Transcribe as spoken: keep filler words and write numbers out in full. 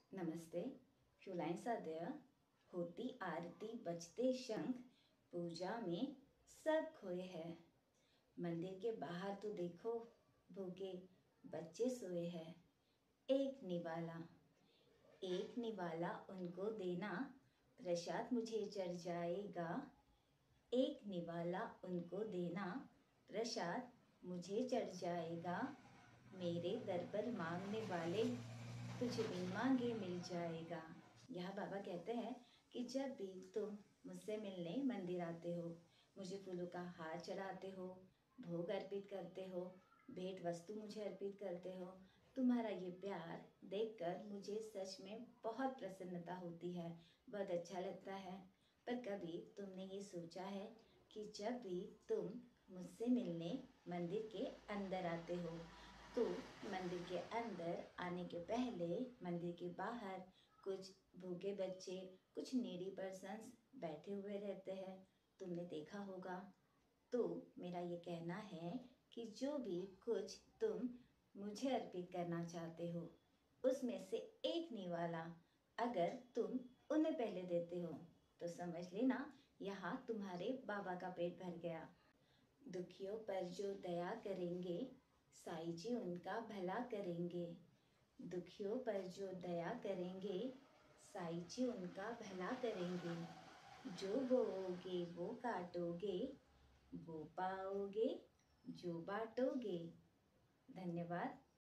नमस्ते। शुलाइन सादया होती आरती बजते शंख, पूजा में सब खोए हैं। मंदिर के बाहर तो देखो, भूखे बच्चे सोए हैं। एक निवाला एक निवाला उनको देना, प्रसाद मुझे चढ़ जाएगा। एक निवाला उनको देना, प्रसाद मुझे चढ़ जाएगा। मेरे दर पर मांगने वाले, तुझे बिन मांगे मिल जाएगा। यह बाबा कहते हैं कि जब भी तुम मुझसे मिलने मंदिर आते हो, मुझे फूलों का हार चढ़ाते हो, भोग अर्पित करते हो, भेंट वस्तु मुझे अर्पित करते हो, तुम्हारा ये प्यार देखकर मुझे सच में बहुत प्रसन्नता होती है, बहुत अच्छा लगता है। पर कभी तुमने ये सोचा है कि जब भी तुम मुझसे मिलने मंदिर के अंदर आते हो, तो मंदिर के अंदर आने के पहले मंदिर के बाहर कुछ भूखे बच्चे, कुछ नीडी पर्सन्स बैठे हुए रहते हैं, तुमने देखा होगा। तो मेरा ये कहना है कि जो भी कुछ तुम मुझे अर्पित करना चाहते हो, उसमें से एक निवाला अगर तुम उन्हें पहले देते हो, तो समझ लेना यहाँ तुम्हारे बाबा का पेट भर गया। दुखियों पर जो दया करेंगे, साईं जी उनका भला करेंगे। दुखियों पर जो दया करेंगे, साईं जी उनका भला करेंगे। जो बोओगे वो काटोगे, वो पाओगे जो बांटोगे। धन्यवाद।